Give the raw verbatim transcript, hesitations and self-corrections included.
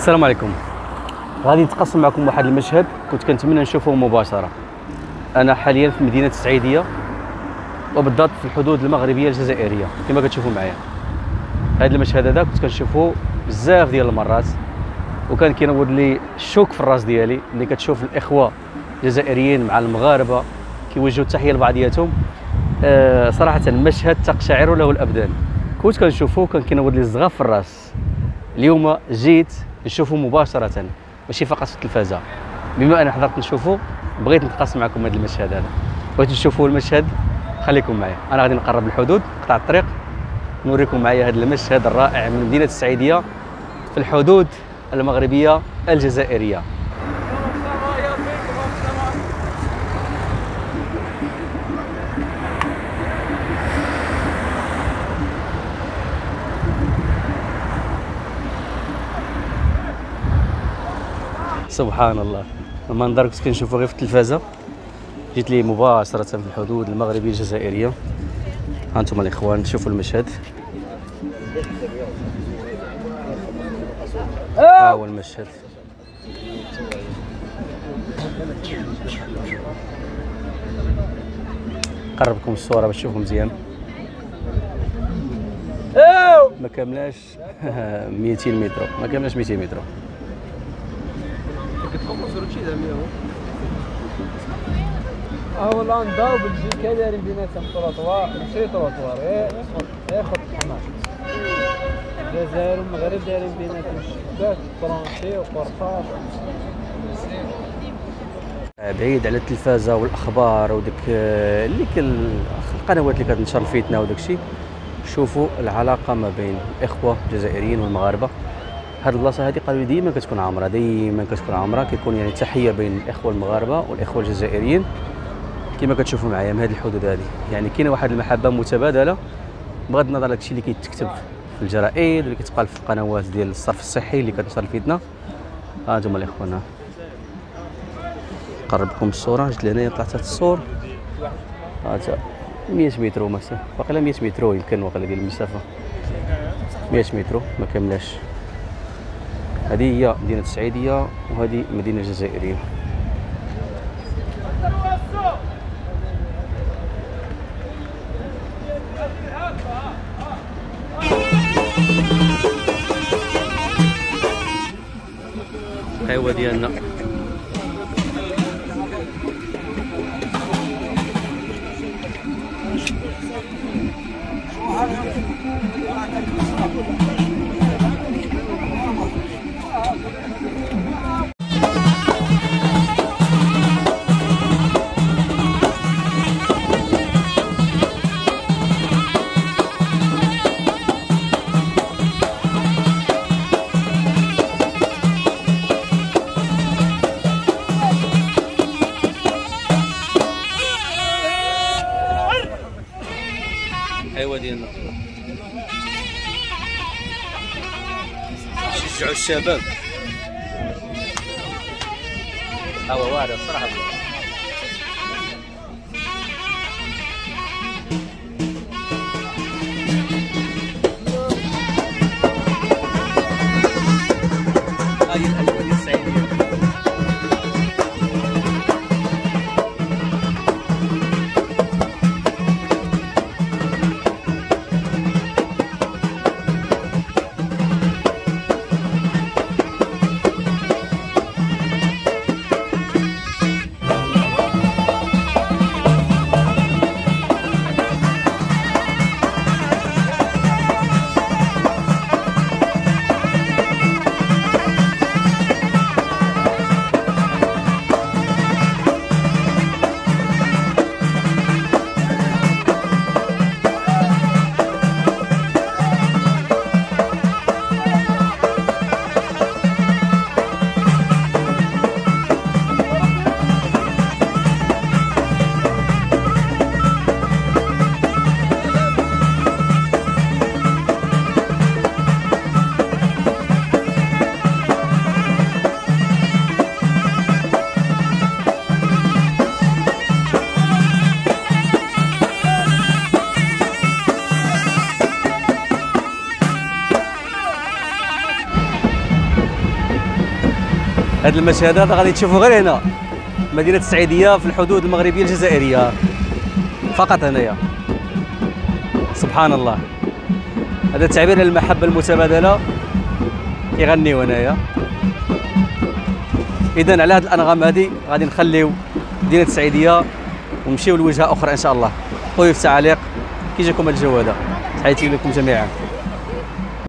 السلام عليكم. غادي نتقاسم معكم واحد المشهد كنت كنتمنى نشوفه مباشره. انا حاليا في مدينه السعيديه وبالضبط في الحدود المغربيه الجزائريه كما كتشوفوا معايا. هذا المشهد هذا كنت كنشوفه بزاف ديال المرات وكان كينوض لي الشوك في الراس ديالي اللي كتشوف الاخوه الجزائريين مع المغاربه كيوجهوا التحيه لبعضياتهم. أه صراحه مشهد تقشعر له الابدان. كنت كنشوفه كان كينوض لي الزغاف في الراس. اليوم جيت نشوفه مباشره ماشي فقط في التلفازه. بما انا حضرت نشوفه بغيت نتقاسم معكم هذا المشهد هذا. بغيت تشوفوا المشهد خليكم معايا. انا غادي نقرب الحدود قطع الطريق نوريكم معايا هذا المشهد الرائع من مدينه السعيديه في الحدود المغربيه الجزائريه. سبحان الله، المنظر كنت كنشوفو غير في التلفازه جيت ليه مباشره في الحدود المغربيه الجزائريه. ها انتم الاخوان شوفوا المشهد. ها هو المشهد. نقرب لكم الصوره باش تشوفوا مزيان. ما كاملاش مئتين متر، ما كاملاش مئتين متر. هو لاندا وبلجيكا دايرين بيناتهم تروطوار ماشي تروطوار غير غير خط احمر. الجزائر والمغرب دايرين بيناتهم شباك فرونسي وقرطاج. بعيد على التلفازه والاخبار وديك اللي القنوات اللي كتنشر الفتنه وداك الشيء، شوفوا العلاقه ما بين الاخوه الجزائريين والمغاربه. هاد البلاصه هذه قالوا لي ديما كتكون عامره، ديما كتكون عامره، كيكون يعني تحيه بين الاخوه المغاربه والاخوه الجزائريين كما كتشوفوا معايا من هذه الحدود هذه. يعني كاينه واحد المحبه متبادله بغض النظر على داكشي اللي كيتكتب في الجرائد واللي كتقال في القنوات ديال الصرف الصحي اللي كتنشر الفتنه. ها انتم الاخوان، نقرب لكم الصوره. جيت لهنايا طلعت تحت السور. ها تا مئة متر مثلا، باقي مئة متر يمكن واقيلا ديال المسافه. مئة متر ما كاملاش. هذه هي مدينه السعيديه وهذه مدينه الجزائريه. القهوه ديالنا القهوه ديالنا شجعوا الشباب. ها هو واعر الصراحه. هاي الاجواء ديال السعيديه. هذا المشهد هذا غادي تشوفوا غير هنا مدينه السعيديه في الحدود المغربيه الجزائريه فقط هنايا. سبحان الله، هذا تعبير عن المحبه المتبادله كيغنيو هنايا. اذا على هذه الانغام هذه غادي نخليو مدينه السعيديه ونمشيو لوجهه اخرى ان شاء الله. خويا في التعاليق كي جاكم الجو هذا؟ تحياتي لكم جميعا.